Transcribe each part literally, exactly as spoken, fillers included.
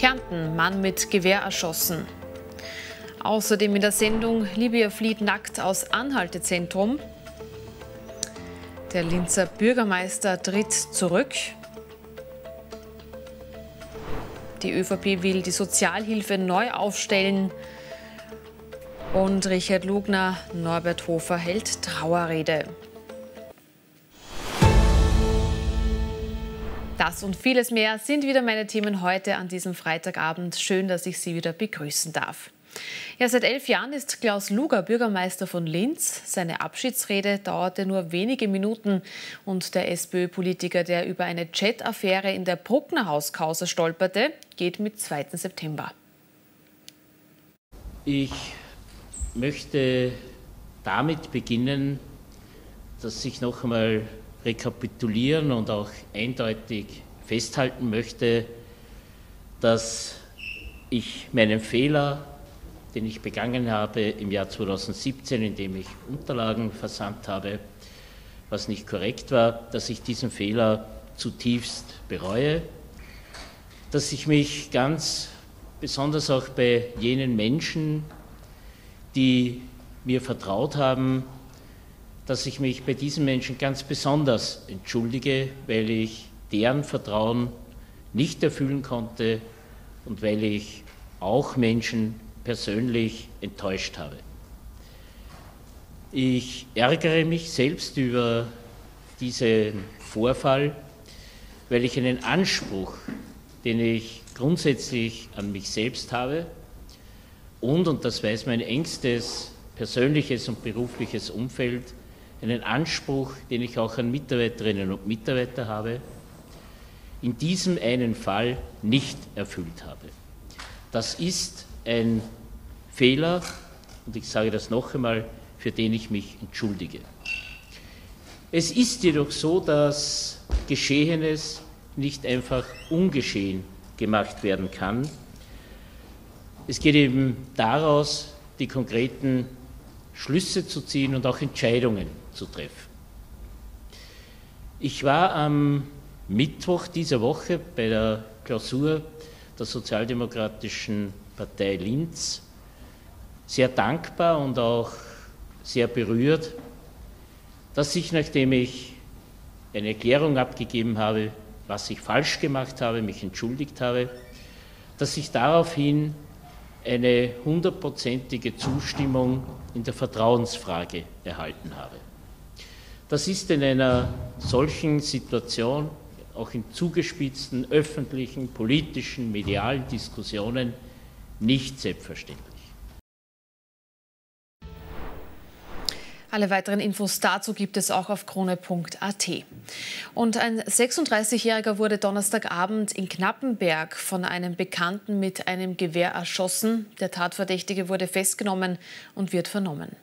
Kärnten, Mann mit Gewehr erschossen. Außerdem in der Sendung Libya flieht nackt aus Anhaltezentrum. Der Linzer Bürgermeister tritt zurück. Die ÖVP will die Sozialhilfe neu aufstellen. Und Richard Lugner, Norbert Hofer hält Trauerrede. Das und vieles mehr sind wieder meine Themen heute an diesem Freitagabend. Schön, dass ich Sie wieder begrüßen darf. Ja, seit elf Jahren ist Klaus Luger Bürgermeister von Linz. Seine Abschiedsrede dauerte nur wenige Minuten und der SPÖ-Politiker, der über eine Chat-Affäre in der Brucknerhaus-Causa stolperte, geht mit zweiten September. Ich möchte damit beginnen, dass ich noch einmal rekapitulieren und auch eindeutig festhalten möchte, dass ich meinen Fehler, den ich begangen habe im Jahr zweitausendsiebzehn, indem ich Unterlagen versandt habe, was nicht korrekt war, dass ich diesen Fehler zutiefst bereue, dass ich mich ganz besonders auch bei jenen Menschen, die mir vertraut haben, dass ich mich bei diesen Menschen ganz besonders entschuldige, weil ich deren Vertrauen nicht erfüllen konnte und weil ich auch Menschen persönlich enttäuscht habe. Ich ärgere mich selbst über diesen Vorfall, weil ich einen Anspruch, den ich grundsätzlich an mich selbst habe und, und das weiß mein engstes persönliches und berufliches Umfeld, einen Anspruch, den ich auch an Mitarbeiterinnen und Mitarbeiter habe, in diesem einen Fall nicht erfüllt habe. Das ist ein Fehler, und ich sage das noch einmal, für den ich mich entschuldige. Es ist jedoch so, dass Geschehenes nicht einfach ungeschehen gemacht werden kann. Es geht eben daraus, die konkreten Schlüsse zu ziehen und auch Entscheidungen zu treffen. Ich war am Mittwoch dieser Woche bei der Klausur der Sozialdemokratischen Partei Linz sehr dankbar und auch sehr berührt, dass ich, nachdem ich eine Erklärung abgegeben habe, was ich falsch gemacht habe, mich entschuldigt habe, dass ich daraufhin eine hundertprozentige Zustimmung in der Vertrauensfrage erhalten habe. Das ist in einer solchen Situation, auch in zugespitzten öffentlichen, politischen, medialen Diskussionen, nicht selbstverständlich. Alle weiteren Infos dazu gibt es auch auf krone punkt a t. Und ein sechsunddreißigjähriger wurde Donnerstagabend in Knappenberg von einem Bekannten mit einem Gewehr erschossen. Der Tatverdächtige wurde festgenommen und wird vernommen.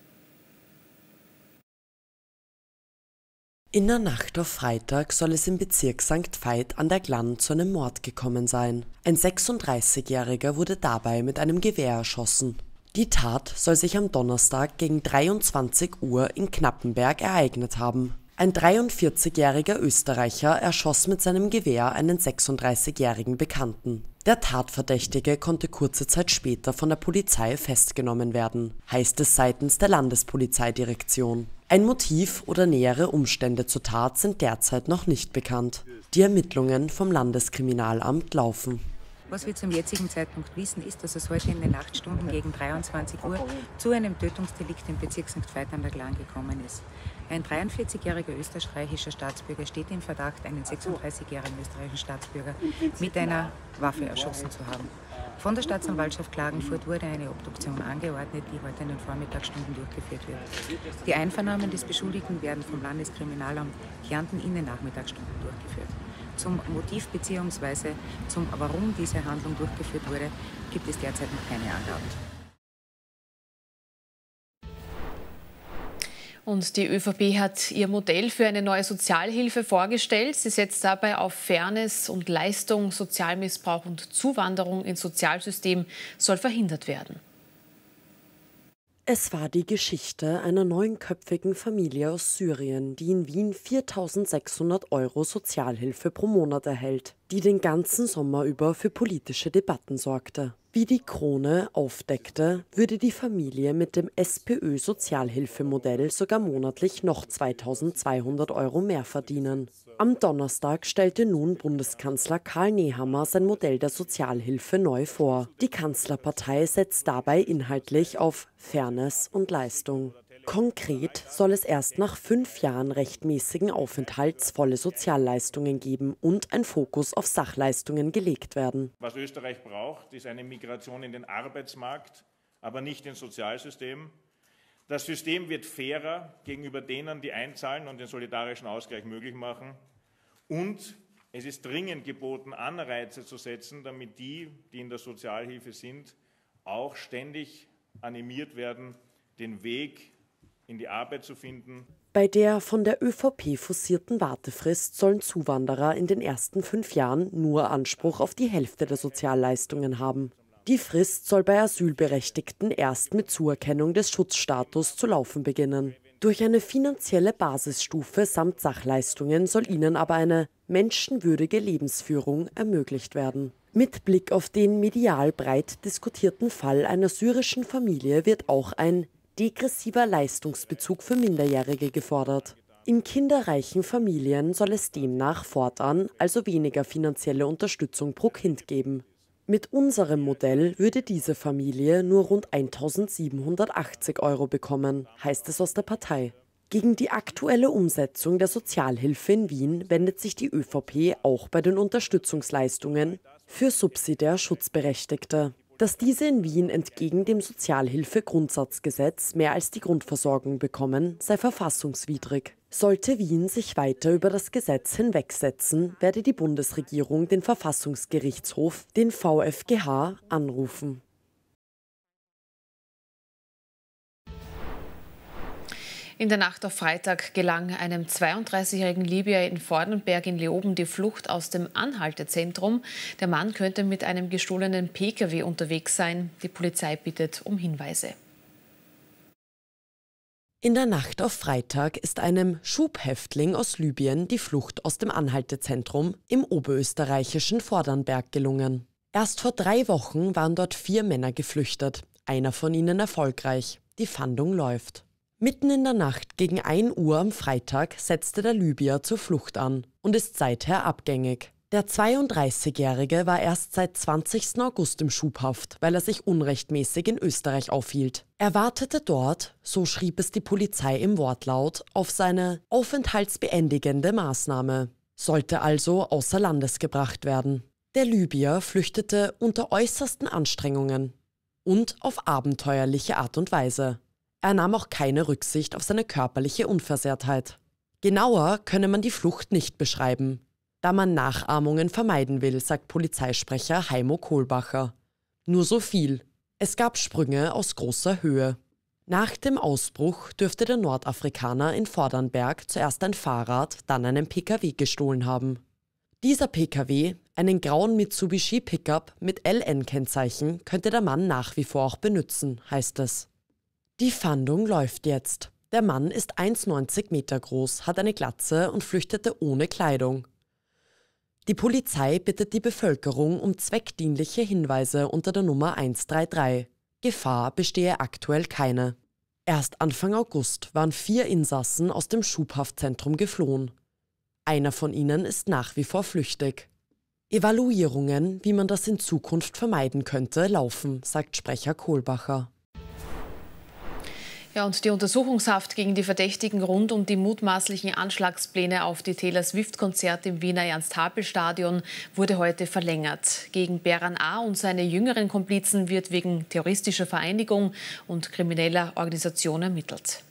In der Nacht auf Freitag soll es im Bezirk Sankt Veit an der Glann zu einem Mord gekommen sein. Ein sechsunddreißigjähriger wurde dabei mit einem Gewehr erschossen. Die Tat soll sich am Donnerstag gegen dreiundzwanzig Uhr in Knappenberg ereignet haben. Ein dreiundvierzigjähriger Österreicher erschoss mit seinem Gewehr einen sechsunddreißigjährigen Bekannten. Der Tatverdächtige konnte kurze Zeit später von der Polizei festgenommen werden, heißt es seitens der Landespolizeidirektion. Ein Motiv oder nähere Umstände zur Tat sind derzeit noch nicht bekannt. Die Ermittlungen vom Landeskriminalamt laufen. Was wir zum jetzigen Zeitpunkt wissen, ist, dass es heute in den Nachtstunden gegen dreiundzwanzig Uhr zu einem Tötungsdelikt im Bezirk Sankt Veit an der Glan gekommen ist. Ein dreiundvierzigjähriger österreichischer Staatsbürger steht im Verdacht, einen sechsunddreißigjährigen österreichischen Staatsbürger mit einer Waffe erschossen zu haben. Von der Staatsanwaltschaft Klagenfurt wurde eine Obduktion angeordnet, die heute in den Vormittagsstunden durchgeführt wird. Die Einvernahmen des Beschuldigten werden vom Landeskriminalamt Kärnten in den Nachmittagsstunden durchgeführt. Zum Motiv bzw. zum Warum diese Handlung durchgeführt wurde, gibt es derzeit noch keine Angaben. Und die ÖVP hat ihr Modell für eine neue Sozialhilfe vorgestellt. Sie setzt dabei auf Fairness und Leistung. Sozialmissbrauch und Zuwanderung ins Sozialsystem soll verhindert werden. Es war die Geschichte einer neunköpfigen Familie aus Syrien, die in Wien viertausendsechshundert Euro Sozialhilfe pro Monat erhält, die den ganzen Sommer über für politische Debatten sorgte. Wie die Krone aufdeckte, würde die Familie mit dem SPÖ-Sozialhilfemodell sogar monatlich noch zweitausendzweihundert Euro mehr verdienen. Am Donnerstag stellte nun Bundeskanzler Karl Nehammer sein Modell der Sozialhilfe neu vor. Die Kanzlerpartei setzt dabei inhaltlich auf Fairness und Leistung. Konkret soll es erst nach fünf Jahren rechtmäßigen Aufenthalts volle Sozialleistungen geben und ein Fokus auf Sachleistungen gelegt werden. Was Österreich braucht, ist eine Migration in den Arbeitsmarkt, aber nicht ins Sozialsystem. Das System wird fairer gegenüber denen, die einzahlen und den solidarischen Ausgleich möglich machen. Und es ist dringend geboten, Anreize zu setzen, damit die, die in der Sozialhilfe sind, auch ständig animiert werden, den Weg in die Arbeit zu finden. Bei der von der ÖVP forcierten Wartefrist sollen Zuwanderer in den ersten fünf Jahren nur Anspruch auf die Hälfte der Sozialleistungen haben. Die Frist soll bei Asylberechtigten erst mit Zuerkennung des Schutzstatus zu laufen beginnen. Durch eine finanzielle Basisstufe samt Sachleistungen soll ihnen aber eine menschenwürdige Lebensführung ermöglicht werden. Mit Blick auf den medial breit diskutierten Fall einer syrischen Familie wird auch ein degressiver Leistungsbezug für Minderjährige gefordert. In kinderreichen Familien soll es demnach fortan also weniger finanzielle Unterstützung pro Kind geben. Mit unserem Modell würde diese Familie nur rund eintausendsiebenhundertachtzig Euro bekommen, heißt es aus der Partei. Gegen die aktuelle Umsetzung der Sozialhilfe in Wien wendet sich die ÖVP auch bei den Unterstützungsleistungen für subsidiär Schutzberechtigte. Dass diese in Wien entgegen dem Sozialhilfegrundsatzgesetz mehr als die Grundversorgung bekommen, sei verfassungswidrig. Sollte Wien sich weiter über das Gesetz hinwegsetzen, werde die Bundesregierung den Verfassungsgerichtshof, den V f G H, anrufen. In der Nacht auf Freitag gelang einem zweiunddreißigjährigen Libyer in Vordenberg in Leoben die Flucht aus dem Anhaltezentrum. Der Mann könnte mit einem gestohlenen P K W unterwegs sein. Die Polizei bittet um Hinweise. In der Nacht auf Freitag ist einem Schubhäftling aus Libyen die Flucht aus dem Anhaltezentrum im oberösterreichischen Vordernberg gelungen. Erst vor drei Wochen waren dort vier Männer geflüchtet, einer von ihnen erfolgreich. Die Fahndung läuft. Mitten in der Nacht gegen ein Uhr am Freitag setzte der Libyer zur Flucht an und ist seither abgängig. Der zweiunddreißigjährige war erst seit zwanzigsten August im Schubhaft, weil er sich unrechtmäßig in Österreich aufhielt. Er wartete dort, so schrieb es die Polizei im Wortlaut, auf seine aufenthaltsbeendigende Maßnahme, sollte also außer Landes gebracht werden. Der Libyer flüchtete unter äußersten Anstrengungen und auf abenteuerliche Art und Weise. Er nahm auch keine Rücksicht auf seine körperliche Unversehrtheit. Genauer könne man die Flucht nicht beschreiben, da man Nachahmungen vermeiden will, sagt Polizeisprecher Heimo Kohlbacher. Nur so viel: Es gab Sprünge aus großer Höhe. Nach dem Ausbruch dürfte der Nordafrikaner in Vordernberg zuerst ein Fahrrad, dann einen P K W gestohlen haben. Dieser P K W, einen grauen Mitsubishi Pickup mit L N-Kennzeichen, könnte der Mann nach wie vor auch benutzen, heißt es. Die Fahndung läuft jetzt. Der Mann ist eins Komma neunzig Meter groß, hat eine Glatze und flüchtete ohne Kleidung. Die Polizei bittet die Bevölkerung um zweckdienliche Hinweise unter der Nummer eins drei drei. Gefahr bestehe aktuell keine. Erst Anfang August waren vier Insassen aus dem Schubhaftzentrum geflohen. Einer von ihnen ist nach wie vor flüchtig. Evaluierungen, wie man das in Zukunft vermeiden könnte, laufen, sagt Sprecher Kohlbacher. Ja, und die Untersuchungshaft gegen die Verdächtigen rund um die mutmaßlichen Anschlagspläne auf die Taylor Swift-Konzerte im Wiener Ernst-Happel-Stadion wurde heute verlängert. Gegen Beran A. und seine jüngeren Komplizen wird wegen terroristischer Vereinigung und krimineller Organisation ermittelt.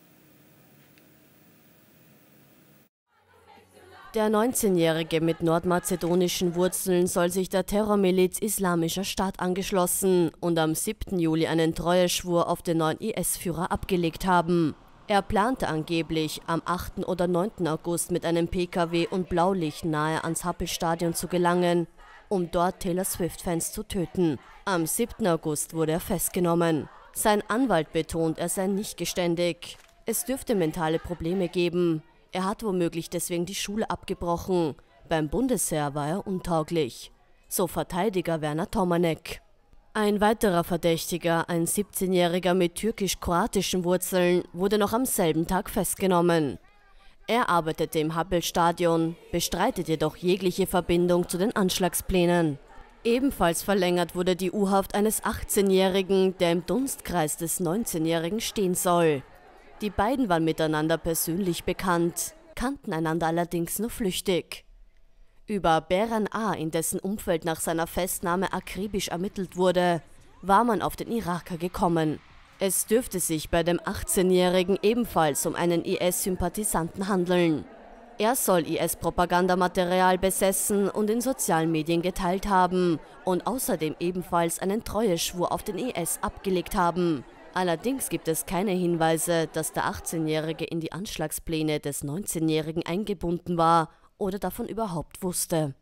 Der neunzehnjährige mit nordmazedonischen Wurzeln soll sich der Terrormiliz Islamischer Staat angeschlossen und am siebten Juli einen Treueschwur auf den neuen I S-Führer abgelegt haben. Er plante angeblich, am achten oder neunten August mit einem P K W und Blaulicht nahe ans Happel-Stadion zu gelangen, um dort Taylor Swift-Fans zu töten. Am siebten August wurde er festgenommen. Sein Anwalt betont, er sei nicht geständig. Es dürfte mentale Probleme geben. Er hat womöglich deswegen die Schule abgebrochen. Beim Bundesheer war er untauglich. So Verteidiger Werner Tomanek. Ein weiterer Verdächtiger, ein siebzehnjähriger mit türkisch-kroatischen Wurzeln, wurde noch am selben Tag festgenommen. Er arbeitete im Happel-Stadion, bestreitet jedoch jegliche Verbindung zu den Anschlagsplänen. Ebenfalls verlängert wurde die U-Haft eines achtzehnjährigen, der im Dunstkreis des neunzehnjährigen stehen soll. Die beiden waren miteinander persönlich bekannt, kannten einander allerdings nur flüchtig. Über Beren A., in dessen Umfeld nach seiner Festnahme akribisch ermittelt wurde, war man auf den Iraker gekommen. Es dürfte sich bei dem achtzehnjährigen ebenfalls um einen I S-Sympathisanten handeln. Er soll I S-Propagandamaterial besessen und in sozialen Medien geteilt haben und außerdem ebenfalls einen Treueschwur auf den I S abgelegt haben. Allerdings gibt es keine Hinweise, dass der achtzehnjährige in die Anschlagspläne des neunzehnjährigen eingebunden war oder davon überhaupt wusste.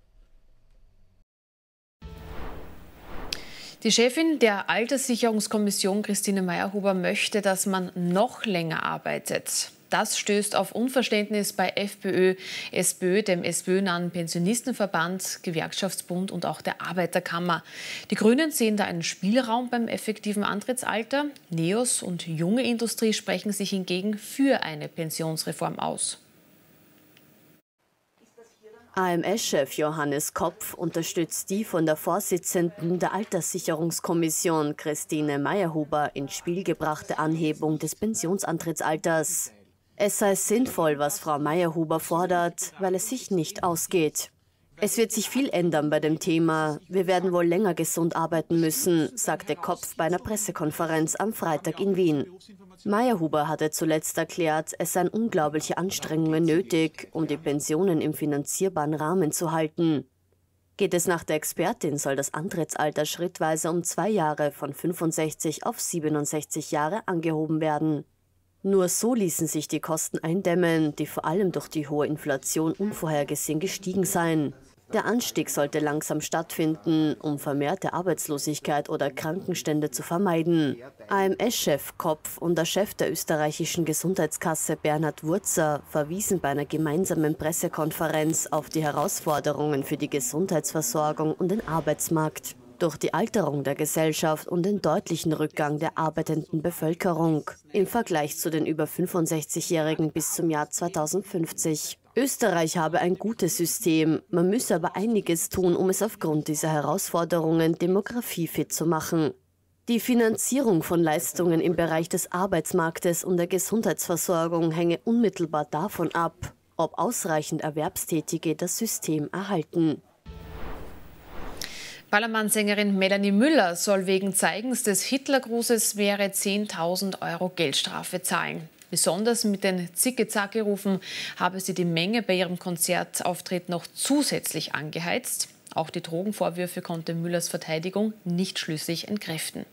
Die Chefin der Alterssicherungskommission, Christine Meyerhuber, möchte, dass man noch länger arbeitet. Das stößt auf Unverständnis bei FPÖ, SPÖ, dem SPÖ-nahen Pensionistenverband, Gewerkschaftsbund und auch der Arbeiterkammer. Die Grünen sehen da einen Spielraum beim effektiven Antrittsalter. NEOS und junge Industrie sprechen sich hingegen für eine Pensionsreform aus. A M S-Chef Johannes Kopf unterstützt die von der Vorsitzenden der Alterssicherungskommission Christine Meyerhuber ins Spiel gebrachte Anhebung des Pensionsantrittsalters. Es sei sinnvoll, was Frau Meyerhuber fordert, weil es sich nicht ausgeht. Es wird sich viel ändern bei dem Thema. Wir werden wohl länger gesund arbeiten müssen, sagte Kopf bei einer Pressekonferenz am Freitag in Wien. Meyerhuber hatte zuletzt erklärt, es seien unglaubliche Anstrengungen nötig, um die Pensionen im finanzierbaren Rahmen zu halten. Geht es nach der Expertin, soll das Antrittsalter schrittweise um zwei Jahre von fünfundsechzig auf siebenundsechzig Jahre angehoben werden. Nur so ließen sich die Kosten eindämmen, die vor allem durch die hohe Inflation unvorhergesehen gestiegen seien. Der Anstieg sollte langsam stattfinden, um vermehrte Arbeitslosigkeit oder Krankenstände zu vermeiden. A M S-Chef Kopf und der Chef der österreichischen Gesundheitskasse Bernhard Wurzer verwiesen bei einer gemeinsamen Pressekonferenz auf die Herausforderungen für die Gesundheitsversorgung und den Arbeitsmarkt. Durch die Alterung der Gesellschaft und den deutlichen Rückgang der arbeitenden Bevölkerung im Vergleich zu den über fünfundsechzigjährigen bis zum Jahr zweitausendfünfzig. Österreich habe ein gutes System, man müsse aber einiges tun, um es aufgrund dieser Herausforderungen demografiefit zu machen. Die Finanzierung von Leistungen im Bereich des Arbeitsmarktes und der Gesundheitsversorgung hänge unmittelbar davon ab, ob ausreichend Erwerbstätige das System erhalten. Ballermann-Sängerin Melanie Müller soll wegen Zeigens des Hitlergrußes mehrere zehntausend Euro Geldstrafe zahlen. Besonders mit den Zicke-Zacke-Rufen habe sie die Menge bei ihrem Konzertauftritt noch zusätzlich angeheizt. Auch die Drogenvorwürfe konnte Müllers Verteidigung nicht schlüssig entkräften.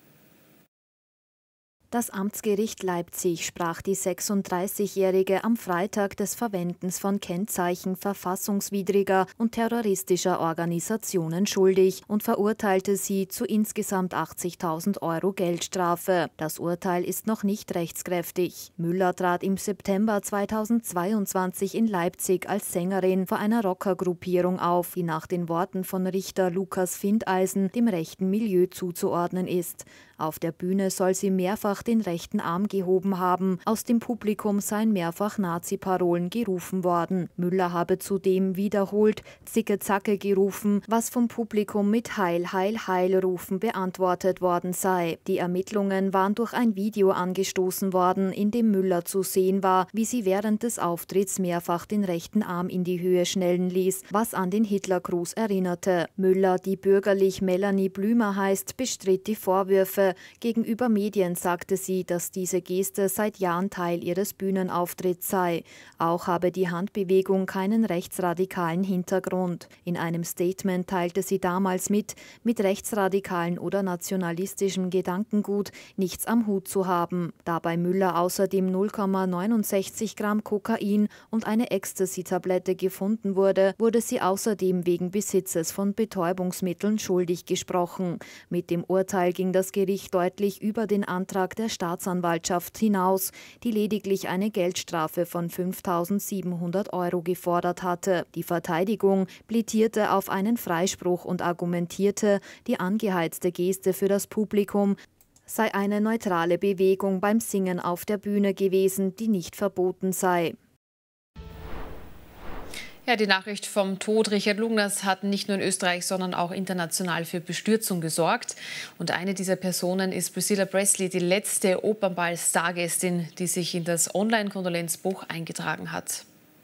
Das Amtsgericht Leipzig sprach die sechsunddreißigjährige am Freitag des Verwendens von Kennzeichen verfassungswidriger und terroristischer Organisationen schuldig und verurteilte sie zu insgesamt achtzigtausend Euro Geldstrafe. Das Urteil ist noch nicht rechtskräftig. Müller trat im September zweitausendzweiundzwanzig in Leipzig als Sängerin vor einer Rockergruppierung auf, die nach den Worten von Richter Lukas Findeisen dem rechten Milieu zuzuordnen ist. Auf der Bühne soll sie mehrfach den rechten Arm gehoben haben. Aus dem Publikum seien mehrfach Nazi-Parolen gerufen worden. Müller habe zudem wiederholt Zicke-Zacke gerufen, was vom Publikum mit Heil, Heil, Heil Rufen beantwortet worden sei. Die Ermittlungen waren durch ein Video angestoßen worden, in dem Müller zu sehen war, wie sie während des Auftritts mehrfach den rechten Arm in die Höhe schnellen ließ, was an den Hitlergruß erinnerte. Müller, die bürgerlich Melanie Blümer heißt, bestritt die Vorwürfe. Gegenüber Medien sagte sagte sie, dass diese Geste seit Jahren Teil ihres Bühnenauftritts sei. Auch habe die Handbewegung keinen rechtsradikalen Hintergrund. In einem Statement teilte sie damals mit, mit rechtsradikalen oder nationalistischem Gedankengut nichts am Hut zu haben. Da bei Müller außerdem null Komma neunundsechzig Gramm Kokain und eine Ecstasy-Tablette gefunden wurde, wurde sie außerdem wegen Besitzes von Betäubungsmitteln schuldig gesprochen. Mit dem Urteil ging das Gericht deutlich über den Antrag der Staatsanwaltschaft hinaus, die lediglich eine Geldstrafe von fünftausendsiebenhundert Euro gefordert hatte. Die Verteidigung plädierte auf einen Freispruch und argumentierte, die angeheizte Geste für das Publikum sei eine neutrale Bewegung beim Singen auf der Bühne gewesen, die nicht verboten sei. Ja, die Nachricht vom Tod Richard Lugners hat nicht nur in Österreich, sondern auch international für Bestürzung gesorgt. Und eine dieser Personen ist Priscilla Presley, die letzte Opernball-Stargästin, die sich in das Online-Kondolenzbuch eingetragen hat.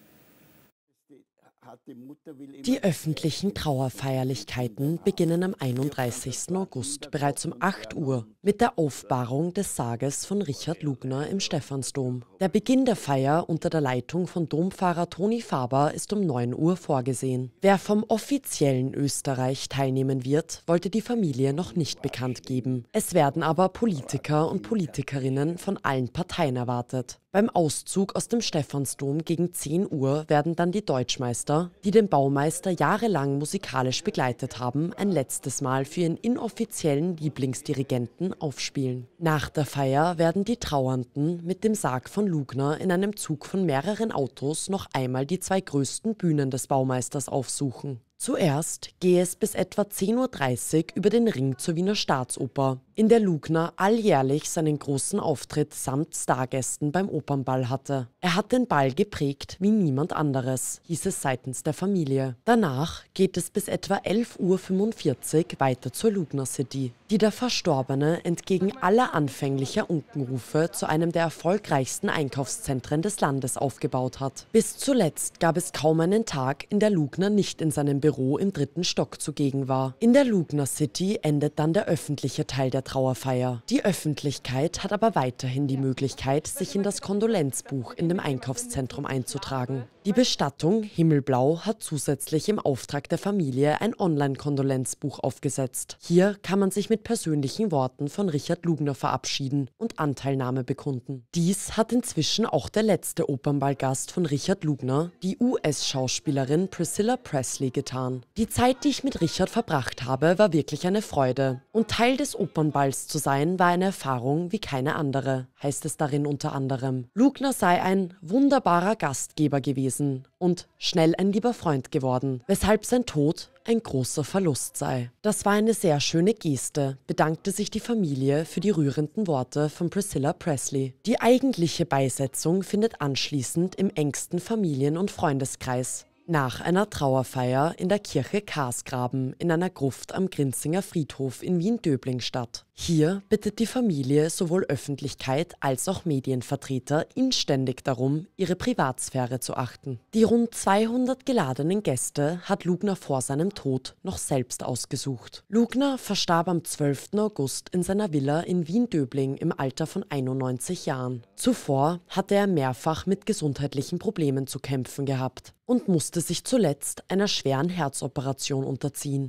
Die öffentlichen Trauerfeierlichkeiten beginnen am einunddreißigsten August bereits um acht Uhr mit der Aufbahrung des Sarges von Richard Lugner im Stephansdom. Der Beginn der Feier unter der Leitung von Dompfarrer Toni Faber ist um neun Uhr vorgesehen. Wer vom offiziellen Österreich teilnehmen wird, wollte die Familie noch nicht bekannt geben. Es werden aber Politiker und Politikerinnen von allen Parteien erwartet. Beim Auszug aus dem Stephansdom gegen zehn Uhr werden dann die Deutschmeister, die den Baumeister jahrelang musikalisch begleitet haben, ein letztes Mal für ihren inoffiziellen Lieblingsdirigenten aufspielen. Nach der Feier werden die Trauernden mit dem Sarg von Lugner in einem Zug von mehreren Autos noch einmal die zwei größten Bühnen des Baumeisters aufsuchen. Zuerst gehe es bis etwa zehn Uhr dreißig über den Ring zur Wiener Staatsoper, in der Lugner alljährlich seinen großen Auftritt samt Stargästen beim Opernball hatte. Er hat den Ball geprägt wie niemand anderes, hieß es seitens der Familie. Danach geht es bis etwa elf Uhr fünfundvierzig weiter zur Lugner City, die der Verstorbene entgegen aller anfänglicher Unkenrufe zu einem der erfolgreichsten Einkaufszentren des Landes aufgebaut hat. Bis zuletzt gab es kaum einen Tag, in der Lugner nicht in seinem Büro im dritten Stock zugegen war. In der Lugner City endet dann der öffentliche Teil der Trauerfeier. Die Öffentlichkeit hat aber weiterhin die Möglichkeit, sich in das Kondolenzbuch in dem Einkaufszentrum einzutragen. Die Bestattung Himmelblau hat zusätzlich im Auftrag der Familie ein Online-Kondolenzbuch aufgesetzt. Hier kann man sich mit persönlichen Worten von Richard Lugner verabschieden und Anteilnahme bekunden. Dies hat inzwischen auch der letzte Opernballgast von Richard Lugner, die U S-Schauspielerin Priscilla Presley, getan. Die Zeit, die ich mit Richard verbracht habe, war wirklich eine Freude. Und Teil des Opernballs zu sein, war eine Erfahrung wie keine andere, heißt es darin unter anderem. Lugner sei ein wunderbarer Gastgeber gewesen und schnell ein lieber Freund geworden, weshalb sein Tod ein großer Verlust sei. Das war eine sehr schöne Geste, bedankte sich die Familie für die rührenden Worte von Priscilla Presley. Die eigentliche Beisetzung findet anschließend im engsten Familien- und Freundeskreis nach einer Trauerfeier in der Kirche Karsgraben in einer Gruft am Grinzinger Friedhof in Wien-Döbling statt. Hier bittet die Familie sowohl Öffentlichkeit als auch Medienvertreter inständig darum, ihre Privatsphäre zu achten. Die rund zweihundert geladenen Gäste hat Lugner vor seinem Tod noch selbst ausgesucht. Lugner verstarb am zwölften August in seiner Villa in Wien-Döbling im Alter von einundneunzig Jahren. Zuvor hatte er mehrfach mit gesundheitlichen Problemen zu kämpfen gehabt und musste sich zuletzt einer schweren Herzoperation unterziehen.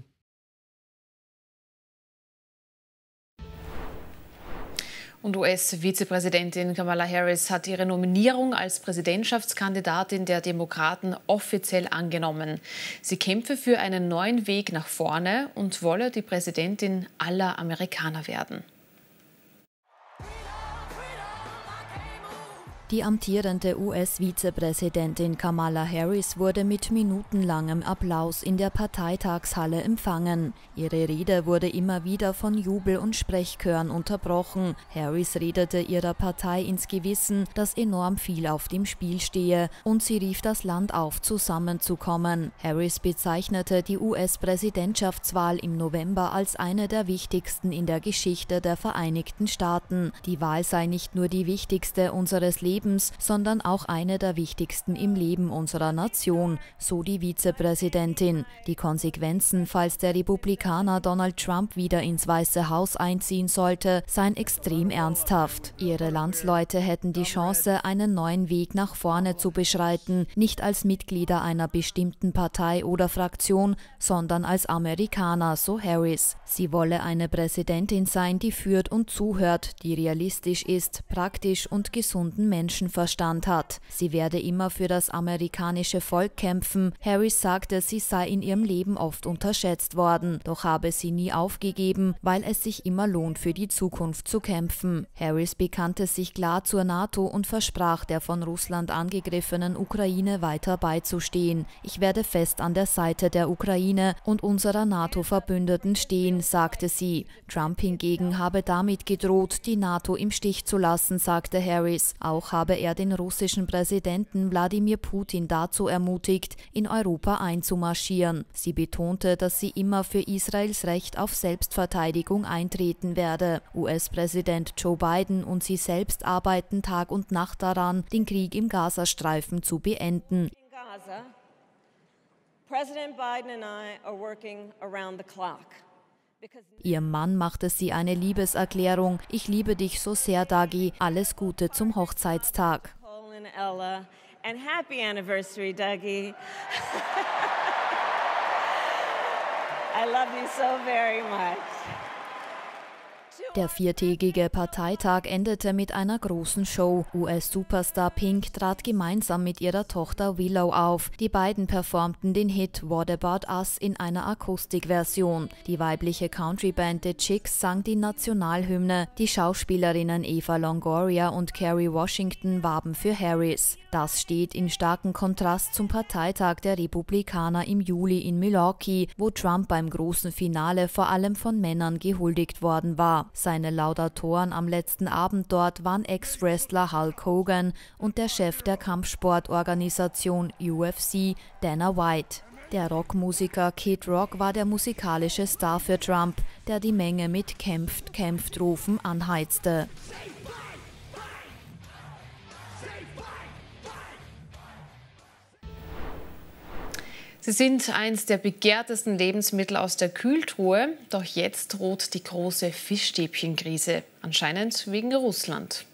Und U S-Vizepräsidentin Kamala Harris hat ihre Nominierung als Präsidentschaftskandidatin der Demokraten offiziell angenommen. Sie kämpfe für einen neuen Weg nach vorne und wolle die Präsidentin aller Amerikaner werden. Die amtierende U S-Vizepräsidentin Kamala Harris wurde mit minutenlangem Applaus in der Parteitagshalle empfangen. Ihre Rede wurde immer wieder von Jubel- und Sprechchören unterbrochen. Harris redete ihrer Partei ins Gewissen, dass enorm viel auf dem Spiel stehe, und sie rief das Land auf, zusammenzukommen. Harris bezeichnete die U S-Präsidentschaftswahl im November als eine der wichtigsten in der Geschichte der Vereinigten Staaten. Die Wahl sei nicht nur die wichtigste unseres Lebens, Lebens, sondern auch eine der wichtigsten im Leben unserer Nation, so die Vizepräsidentin. Die Konsequenzen, falls der Republikaner Donald Trump wieder ins Weiße Haus einziehen sollte, seien extrem ernsthaft. Ihre Landsleute hätten die Chance, einen neuen Weg nach vorne zu beschreiten, nicht als Mitglieder einer bestimmten Partei oder Fraktion, sondern als Amerikaner, so Harris. Sie wolle eine Präsidentin sein, die führt und zuhört, die realistisch ist, praktisch und gesunden Menschenverstand hat. Sie werde immer für das amerikanische Volk kämpfen. Harris sagte, sie sei in ihrem Leben oft unterschätzt worden, doch habe sie nie aufgegeben, weil es sich immer lohnt, für die Zukunft zu kämpfen. Harris bekannte sich klar zur NATO und versprach, der von Russland angegriffenen Ukraine weiter beizustehen. Ich werde fest an der Seite der Ukraine und unserer NATO-Verbündeten stehen, sagte sie. Trump hingegen habe damit gedroht, die NATO im Stich zu lassen, sagte Harris. Auch habe er den russischen Präsidenten Wladimir Putin dazu ermutigt, in Europa einzumarschieren. Sie betonte, dass sie immer für Israels Recht auf Selbstverteidigung eintreten werde. U S-Präsident Joe Biden und sie selbst arbeiten Tag und Nacht daran, den Krieg im Gazastreifen zu beenden. President Biden and I are working around the clock. Ihrem Mann machte sie eine Liebeserklärung. Ich liebe dich so sehr, Dougie. Alles Gute zum Hochzeitstag. And Ella, and happy anniversary, Dougie. I love you so very much. Der viertägige Parteitag endete mit einer großen Show. U S-Superstar Pink trat gemeinsam mit ihrer Tochter Willow auf. Die beiden performten den Hit What About Us in einer Akustikversion. Die weibliche Countryband The Chicks sang die Nationalhymne. Die Schauspielerinnen Eva Longoria und Kerry Washington warben für Harris. Das steht in starkem Kontrast zum Parteitag der Republikaner im Juli in Milwaukee, wo Trump beim großen Finale vor allem von Männern gehuldigt worden war. Seine Laudatoren am letzten Abend dort waren Ex-Wrestler Hulk Hogan und der Chef der Kampfsportorganisation U F C, Dana White. Der Rockmusiker Kid Rock war der musikalische Star für Trump, der die Menge mit "Kämpft, kämpft" Rufen anheizte. Sie sind eines der begehrtesten Lebensmittel aus der Kühltruhe, doch jetzt droht die große Fischstäbchenkrise, anscheinend wegen Russland.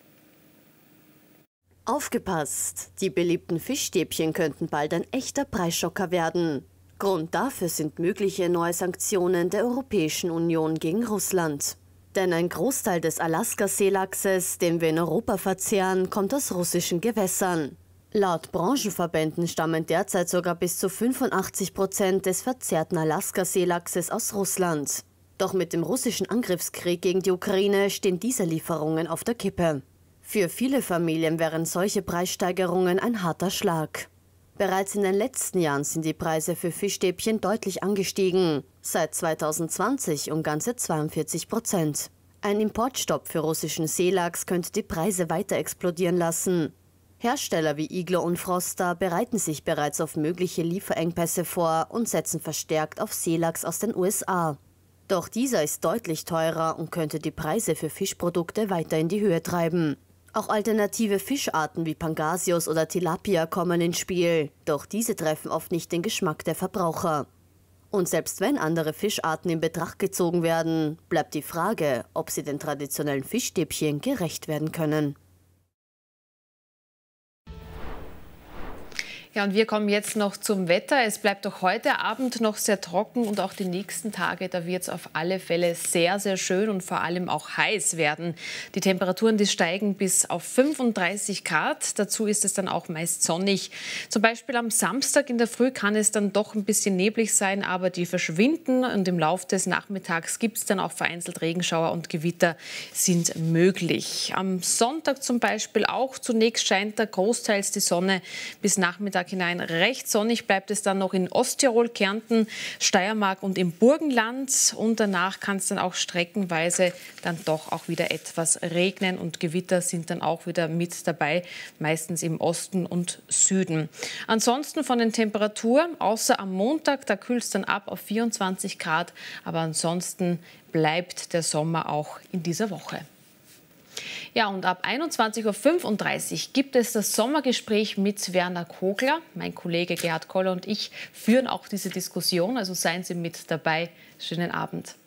Aufgepasst! Die beliebten Fischstäbchen könnten bald ein echter Preisschocker werden. Grund dafür sind mögliche neue Sanktionen der Europäischen Union gegen Russland. Denn ein Großteil des Alaska-Seelachses, den wir in Europa verzehren, kommt aus russischen Gewässern. Laut Branchenverbänden stammen derzeit sogar bis zu fünfundachtzig Prozent des verzehrten Alaska-Seelachses aus Russland. Doch mit dem russischen Angriffskrieg gegen die Ukraine stehen diese Lieferungen auf der Kippe. Für viele Familien wären solche Preissteigerungen ein harter Schlag. Bereits in den letzten Jahren sind die Preise für Fischstäbchen deutlich angestiegen, seit zweitausendzwanzig um ganze zweiundvierzig Prozent. Ein Importstopp für russischen Seelachs könnte die Preise weiter explodieren lassen. Hersteller wie Iglo und Froster bereiten sich bereits auf mögliche Lieferengpässe vor und setzen verstärkt auf Seelachs aus den U S A. Doch dieser ist deutlich teurer und könnte die Preise für Fischprodukte weiter in die Höhe treiben. Auch alternative Fischarten wie Pangasius oder Tilapia kommen ins Spiel, doch diese treffen oft nicht den Geschmack der Verbraucher. Und selbst wenn andere Fischarten in Betracht gezogen werden, bleibt die Frage, ob sie den traditionellen Fischstäbchen gerecht werden können. Ja, und wir kommen jetzt noch zum Wetter. Es bleibt auch heute Abend noch sehr trocken und auch die nächsten Tage, da wird es auf alle Fälle sehr, sehr schön und vor allem auch heiß werden. Die Temperaturen, die steigen bis auf fünfunddreißig Grad. Dazu ist es dann auch meist sonnig. Zum Beispiel am Samstag in der Früh kann es dann doch ein bisschen neblig sein, aber die verschwinden und im Laufe des Nachmittags gibt es dann auch vereinzelt Regenschauer und Gewitter sind möglich. Am Sonntag zum Beispiel auch. Zunächst scheint da großteils die Sonne bis Nachmittag hinein. Recht sonnig bleibt es dann noch in Osttirol, Kärnten, Steiermark und im Burgenland. Und danach kann es dann auch streckenweise dann doch auch wieder etwas regnen und Gewitter sind dann auch wieder mit dabei, meistens im Osten und Süden. Ansonsten von den Temperaturen, außer am Montag, da kühlt es dann ab auf vierundzwanzig Grad, aber ansonsten bleibt der Sommer auch in dieser Woche. Ja, und ab einundzwanzig Uhr fünfunddreißig gibt es das Sommergespräch mit Werner Kogler. Mein Kollege Gerhard Koller und ich führen auch diese Diskussion, also seien Sie mit dabei. Schönen Abend.